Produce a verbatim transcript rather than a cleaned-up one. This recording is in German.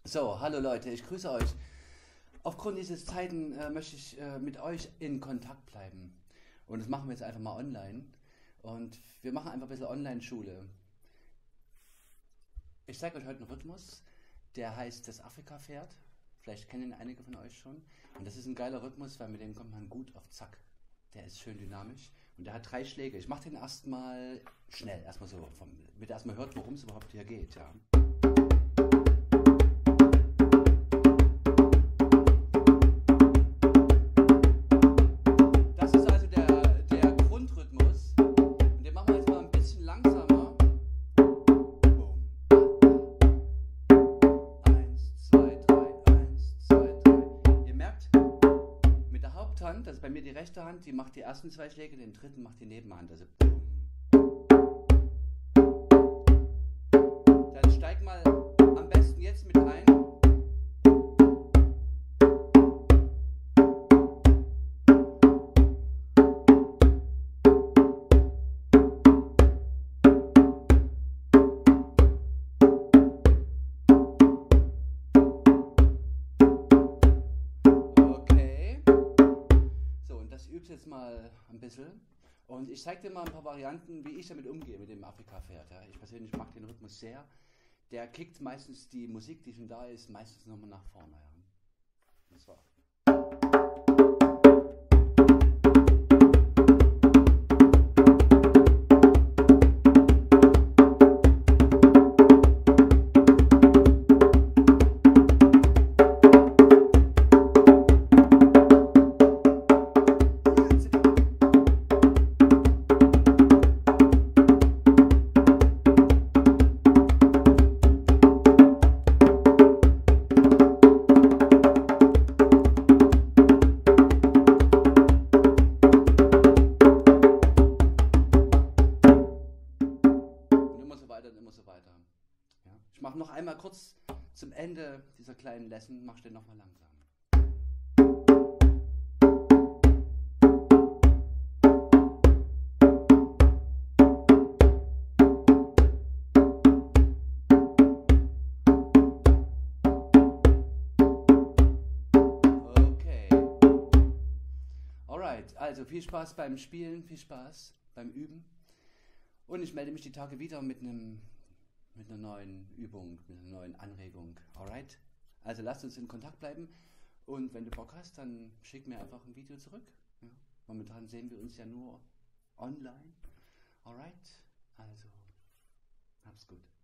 So, hallo Leute, ich grüße euch. Aufgrund dieses Zeiten äh, möchte ich äh, mit euch in Kontakt bleiben. Und das machen wir jetzt einfach mal online. Und wir machen einfach ein bisschen Online-Schule. Ich zeige euch heute einen Rhythmus, der heißt das Afrika-Pferd. Vielleicht kennen ihn einige von euch schon. Und das ist ein geiler Rhythmus, weil mit dem kommt man gut auf Zack. Der ist schön dynamisch und der hat drei Schläge. Ich mache den erstmal schnell, erstmal so, vom, damit ihr erstmal hört, worum es überhaupt hier geht. Ja. Das ist also der, der Grundrhythmus. Und den machen wir jetzt mal ein bisschen langsamer. Boom. Eins, zwei, drei, eins, zwei, drei. Ihr merkt, mit der Haupthand, das ist bei mir die rechte Hand, die macht die ersten zwei Schläge, den dritten macht die Nebenhand. Also boom. Dann steig mal am besten jetzt mit ein. Okay. So, und das übt jetzt mal ein bisschen. Und ich zeige dir mal ein paar Varianten, wie ich damit umgehe mit dem Afrika-Pferd. Ja. Ich persönlich mag den Rhythmus sehr. Der kickt meistens die Musik, die schon da ist, meistens nochmal nach vorne. Ja. Und zwar. Und immer so weiter. Ja. Ich mache noch einmal kurz zum Ende dieser kleinen Lesson, mach ich den nochmal langsam. Okay. Alright, also viel Spaß beim Spielen, viel Spaß beim Üben. Und ich melde mich die Tage wieder mit einem mit einer neuen Übung, mit einer neuen Anregung. Alright? Also lasst uns in Kontakt bleiben. Und wenn du Bock hast, dann schick mir einfach ein Video zurück. Ja? Momentan sehen wir uns ja nur online. Alright? Also, hab's gut.